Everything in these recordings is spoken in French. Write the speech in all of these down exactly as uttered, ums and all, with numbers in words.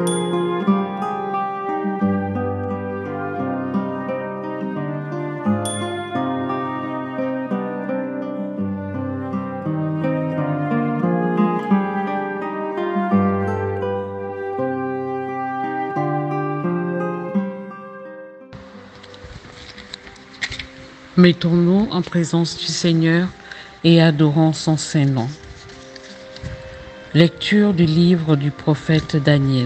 Mettons-nous en présence du Seigneur et adorons son saint nom. Lecture du livre du prophète Daniel.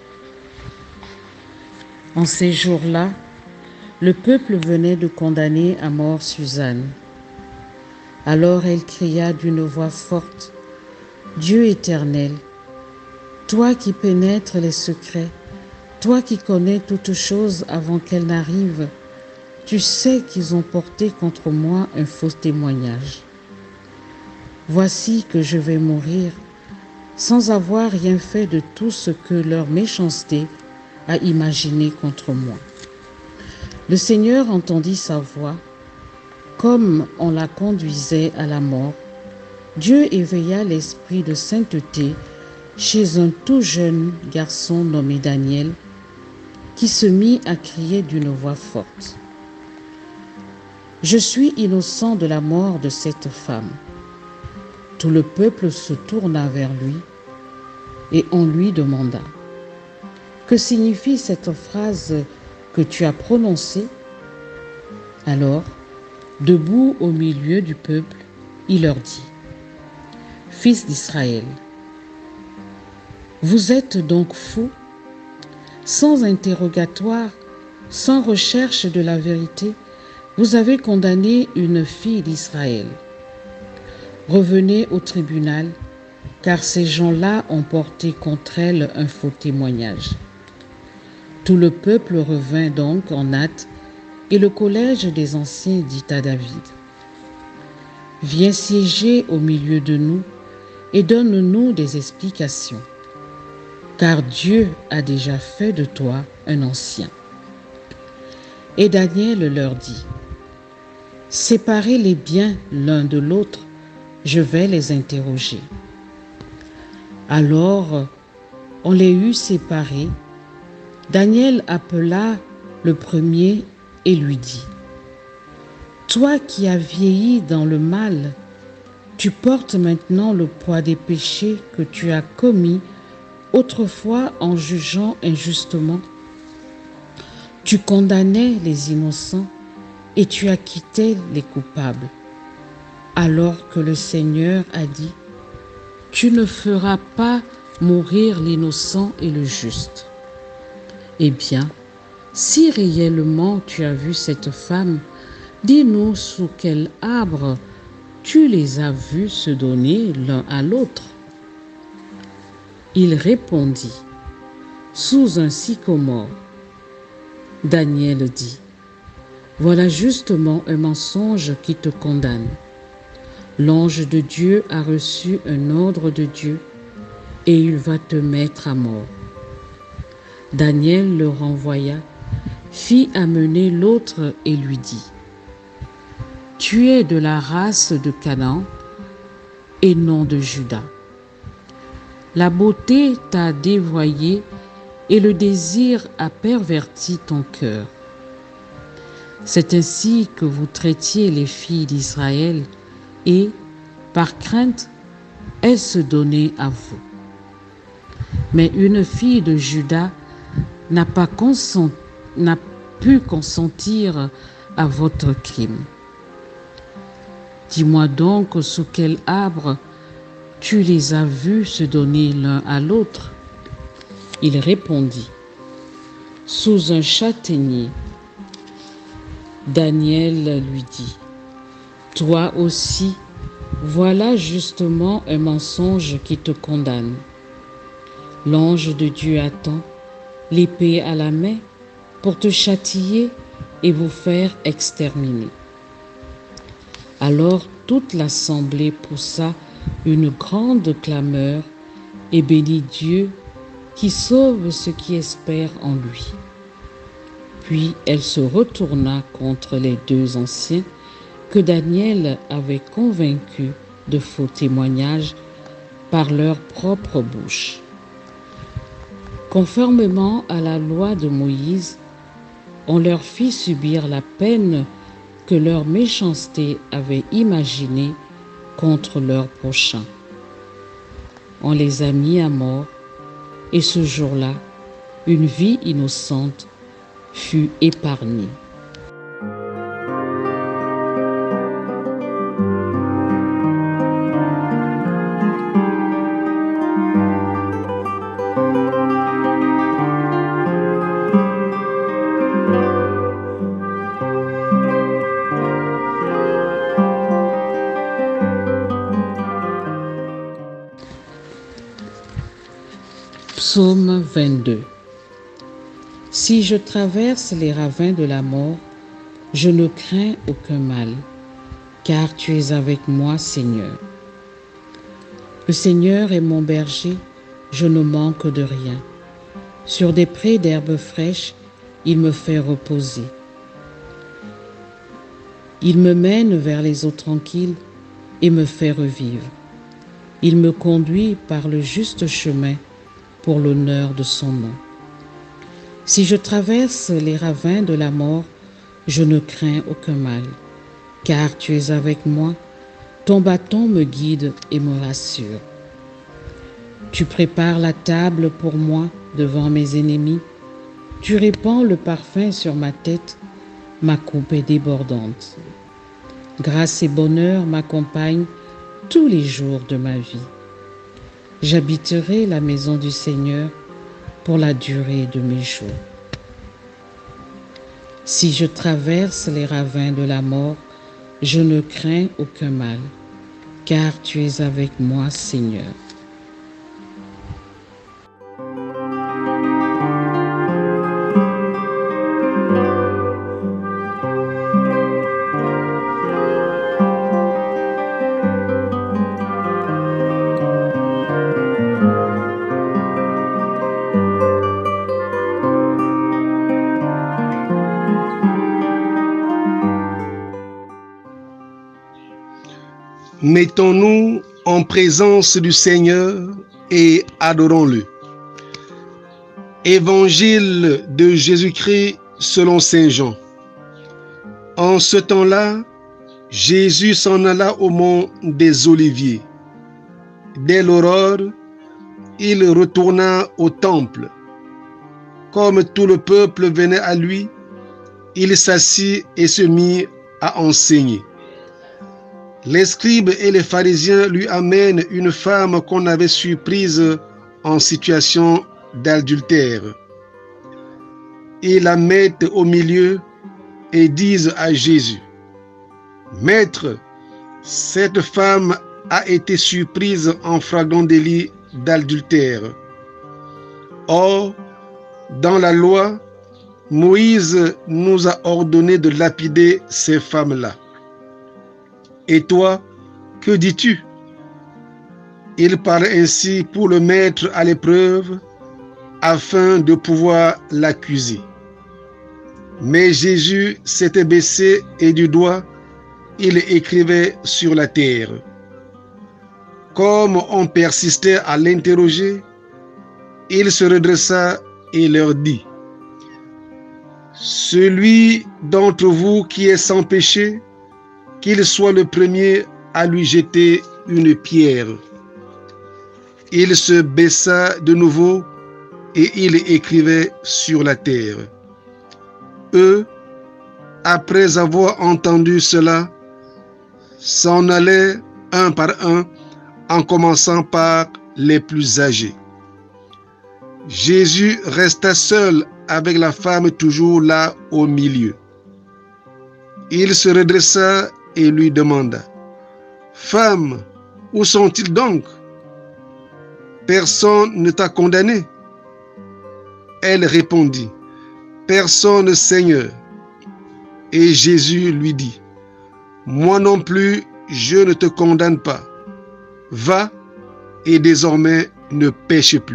En ces jours-là, le peuple venait de condamner à mort Suzanne. Alors elle cria d'une voix forte, « Dieu éternel, toi qui pénètres les secrets, toi qui connais toutes choses avant qu'elles n'arrivent, tu sais qu'ils ont porté contre moi un faux témoignage. Voici que je vais mourir sans avoir rien fait de tout ce que leur méchanceté a imaginé contre moi. » Le Seigneur entendit sa voix, comme on la conduisait à la mort. Dieu éveilla l'esprit de sainteté chez un tout jeune garçon nommé Daniel, qui se mit à crier d'une voix forte. « Je suis innocent de la mort de cette femme. » Tout le peuple se tourna vers lui et on lui demanda, « Que signifie cette phrase que tu as prononcée ?» Alors, debout au milieu du peuple, il leur dit, « Fils d'Israël, vous êtes donc fous, sans interrogatoire, sans recherche de la vérité, vous avez condamné une fille d'Israël. Revenez au tribunal, car ces gens-là ont porté contre elle un faux témoignage. » Tout le peuple revint donc en hâte, et le collège des anciens dit à David, « Viens siéger au milieu de nous et donne-nous des explications, car Dieu a déjà fait de toi un ancien. » Et Daniel leur dit, « Séparez les biens l'un de l'autre, je vais les interroger. » Alors, on les eut séparés. Daniel appela le premier et lui dit, « Toi qui as vieilli dans le mal, tu portes maintenant le poids des péchés que tu as commis autrefois en jugeant injustement. Tu condamnais les innocents et tu acquittais les coupables, alors que le Seigneur a dit, « Tu ne feras pas mourir l'innocent et le juste. » Eh bien, si réellement tu as vu cette femme, dis-nous sous quel arbre tu les as vus se donner l'un à l'autre. Il répondit, « Sous un sycomore. » Daniel dit, « Voilà justement un mensonge qui te condamne. L'ange de Dieu a reçu un ordre de Dieu et il va te mettre à mort. » Daniel le renvoya, fit amener l'autre et lui dit, « Tu es de la race de Canaan et non de Juda. La beauté t'a dévoyé et le désir a perverti ton cœur. C'est ainsi que vous traitiez les filles d'Israël et, par crainte, elles se donnaient à vous. Mais une fille de Juda n'a pas consenti, n'a pu consentir à votre crime. Dis-moi donc sous quel arbre tu les as vus se donner l'un à l'autre. » Il répondit, « Sous un châtaignier. » Daniel lui dit, « Toi aussi, voilà justement un mensonge qui te condamne. L'ange de Dieu attend, l'épée à la main, pour te châtier et vous faire exterminer. » Alors toute l'assemblée poussa une grande clameur et bénit Dieu qui sauve ceux qui espèrent en lui. Puis elle se retourna contre les deux anciens que Daniel avait convaincus de faux témoignages par leur propre bouche. Conformément à la loi de Moïse, on leur fit subir la peine que leur méchanceté avait imaginée contre leur prochain. On les a mis à mort, et ce jour-là, une vie innocente fut épargnée. Psaume vingt-deux. Si je traverse les ravins de la mort, je ne crains aucun mal, car tu es avec moi, Seigneur. Le Seigneur est mon berger, je ne manque de rien. Sur des prés d'herbes fraîches, il me fait reposer. Il me mène vers les eaux tranquilles et me fait revivre. Il me conduit par le juste chemin pour l'honneur de son nom. Si je traverse les ravins de la mort, je ne crains aucun mal, car tu es avec moi, ton bâton me guide et me rassure. Tu prépares la table pour moi devant mes ennemis, tu répands le parfum sur ma tête, ma coupe est débordante. Grâce et bonheur m'accompagnent tous les jours de ma vie. J'habiterai la maison du Seigneur pour la durée de mes jours. Si je traverse les ravins de la mort, je ne crains aucun mal, car tu es avec moi, Seigneur. Mettons-nous en présence du Seigneur et adorons-le. Évangile de Jésus-Christ selon saint Jean. En ce temps-là, Jésus s'en alla au mont des Oliviers. Dès l'aurore, il retourna au temple. Comme tout le peuple venait à lui, il s'assit et se mit à enseigner. Les scribes et les pharisiens lui amènent une femme qu'on avait surprise en situation d'adultère. Ils la mettent au milieu et disent à Jésus: « Maître, cette femme a été surprise en flagrant délit d'adultère. Or, dans la loi, Moïse nous a ordonné de lapider ces femmes-là. Et toi, que dis-tu » Il parle ainsi pour le mettre à l'épreuve, afin de pouvoir l'accuser. Mais Jésus s'était baissé et du doigt, il écrivait sur la terre. Comme on persistait à l'interroger, il se redressa et leur dit: « Celui d'entre vous qui est sans péché, qu'il soit le premier à lui jeter une pierre. » Il se baissa de nouveau et il écrivait sur la terre. Eux, après avoir entendu cela, s'en allaient un par un, en commençant par les plus âgés. Jésus resta seul avec la femme toujours là au milieu. Il se redressa et lui demanda: « Femme, où sont-ils donc? Personne ne t'a condamné? » Elle répondit: « Personne, Seigneur. » Et Jésus lui dit: « Moi non plus, je ne te condamne pas. Va, et désormais ne pêche plus. »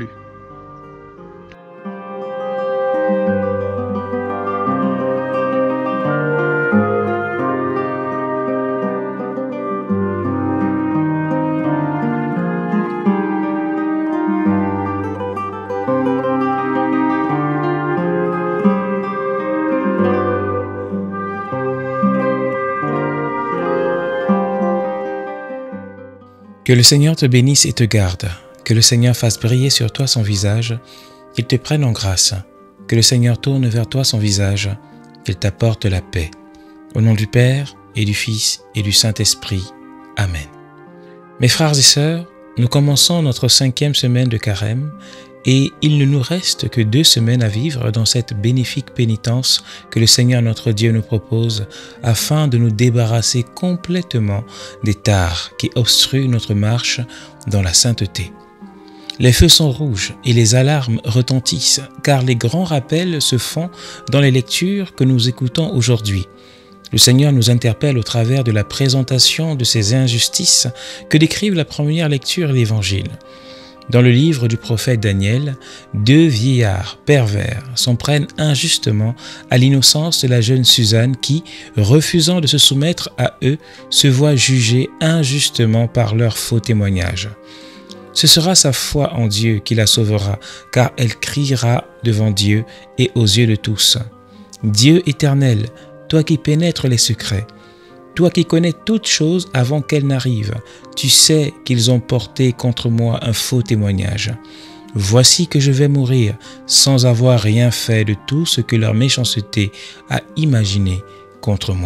Que le Seigneur te bénisse et te garde. Que le Seigneur fasse briller sur toi son visage, qu'il te prenne en grâce. Que le Seigneur tourne vers toi son visage, qu'il t'apporte la paix. Au nom du Père, et du Fils, et du Saint-Esprit. Amen. Mes frères et sœurs, nous commençons notre cinquième semaine de carême, et il ne nous reste que deux semaines à vivre dans cette bénéfique pénitence que le Seigneur notre Dieu nous propose, afin de nous débarrasser complètement des tares qui obstruent notre marche dans la sainteté. Les feux sont rouges et les alarmes retentissent, car les grands rappels se font dans les lectures que nous écoutons aujourd'hui. Le Seigneur nous interpelle au travers de la présentation de ces injustices que décrivent la première lecture de l'Évangile. Dans le livre du prophète Daniel, deux vieillards pervers s'en prennent injustement à l'innocence de la jeune Suzanne qui, refusant de se soumettre à eux, se voit jugée injustement par leur faux témoignage. Ce sera sa foi en Dieu qui la sauvera, car elle criera devant Dieu et aux yeux de tous. « Dieu éternel, toi qui pénètres les secrets, toi qui connais toutes choses avant qu'elles n'arrivent, tu sais qu'ils ont porté contre moi un faux témoignage. Voici que je vais mourir sans avoir rien fait de tout ce que leur méchanceté a imaginé contre moi. »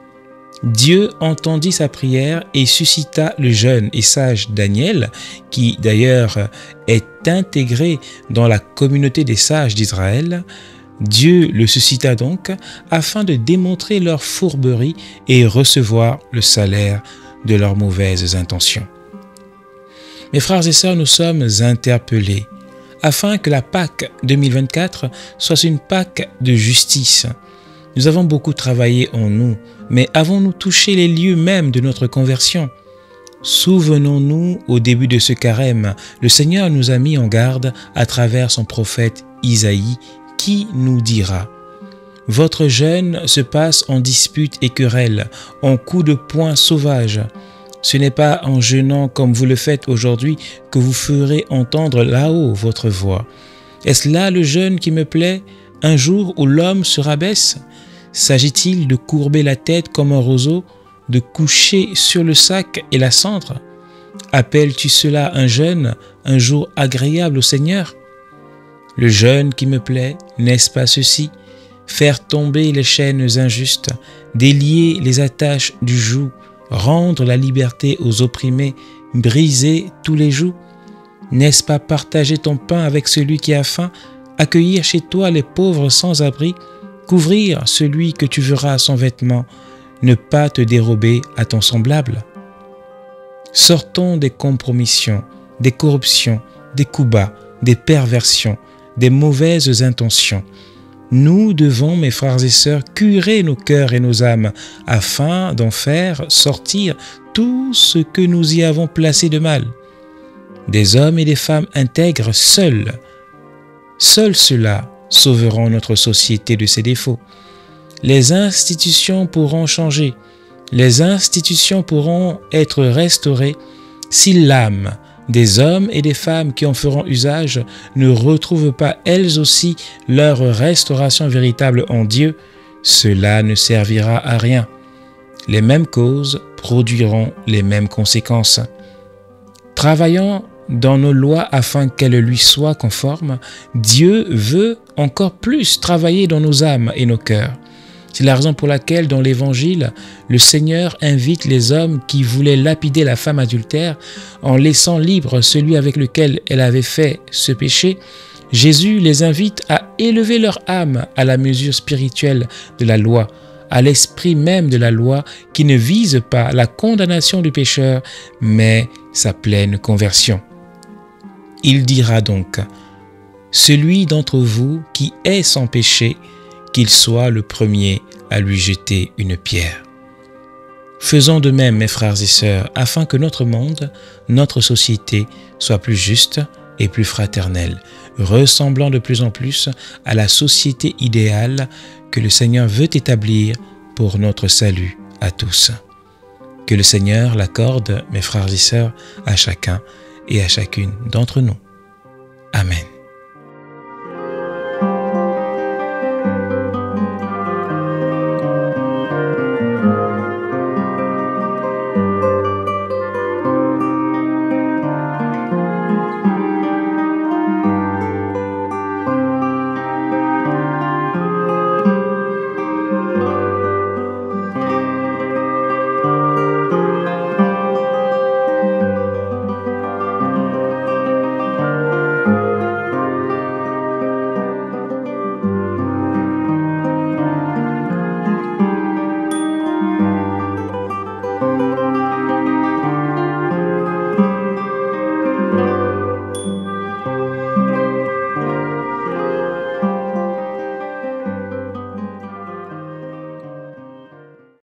Dieu entendit sa prière et suscita le jeune et sage Daniel, qui d'ailleurs est intégré dans la communauté des sages d'Israël. Dieu le suscita donc afin de démontrer leur fourberie et recevoir le salaire de leurs mauvaises intentions. Mes frères et sœurs, nous sommes interpellés afin que la Pâque deux mille vingt-quatre soit une Pâque de justice. Nous avons beaucoup travaillé en nous, mais avons-nous touché les lieux mêmes de notre conversion? Souvenons-nous, au début de ce carême, le Seigneur nous a mis en garde à travers son prophète Isaïe, qui nous dira « Votre jeûne se passe en disputes et querelles, en coups de poing sauvages. Ce n'est pas en jeûnant comme vous le faites aujourd'hui que vous ferez entendre là-haut votre voix. Est-ce là le jeûne qui me plaît, un jour où l'homme se rabaisse? S'agit-il de courber la tête comme un roseau, de coucher sur le sac et la cendre? Appelles-tu cela un jeûne, un jour agréable au Seigneur? Le jeûne qui me plaît, n'est-ce pas ceci? Faire tomber les chaînes injustes, délier les attaches du joug, rendre la liberté aux opprimés, briser tous les jougs? N'est-ce pas partager ton pain avec celui qui a faim, accueillir chez toi les pauvres sans abri, couvrir celui que tu verras sans vêtements, ne pas te dérober à ton semblable? Sortons des compromissions, des corruptions, des coups bas, des perversions, des mauvaises intentions. Nous devons, mes frères et sœurs, curer nos cœurs et nos âmes afin d'en faire sortir tout ce que nous y avons placé de mal. Des hommes et des femmes intègres seuls, seuls ceux-là sauveront notre société de ses défauts. Les institutions pourront changer, les institutions pourront être restaurées si l'âme des hommes et des femmes qui en feront usage ne retrouvent pas elles aussi leur restauration véritable en Dieu. Cela ne servira à rien. Les mêmes causes produiront les mêmes conséquences. Travaillant dans nos lois afin qu'elles lui soient conformes, Dieu veut encore plus travailler dans nos âmes et nos cœurs. C'est la raison pour laquelle dans l'Évangile, le Seigneur invite les hommes qui voulaient lapider la femme adultère en laissant libre celui avec lequel elle avait fait ce péché. Jésus les invite à élever leur âme à la mesure spirituelle de la loi, à l'esprit même de la loi qui ne vise pas la condamnation du pécheur, mais sa pleine conversion. Il dira donc « Celui d'entre vous qui est sans péché, qu'il soit le premier à lui jeter une pierre. » Faisons de même, mes frères et sœurs, afin que notre monde, notre société, soit plus juste et plus fraternelle, ressemblant de plus en plus à la société idéale que le Seigneur veut établir pour notre salut à tous. Que le Seigneur l'accorde, mes frères et sœurs, à chacun et à chacune d'entre nous. Amen. Amen.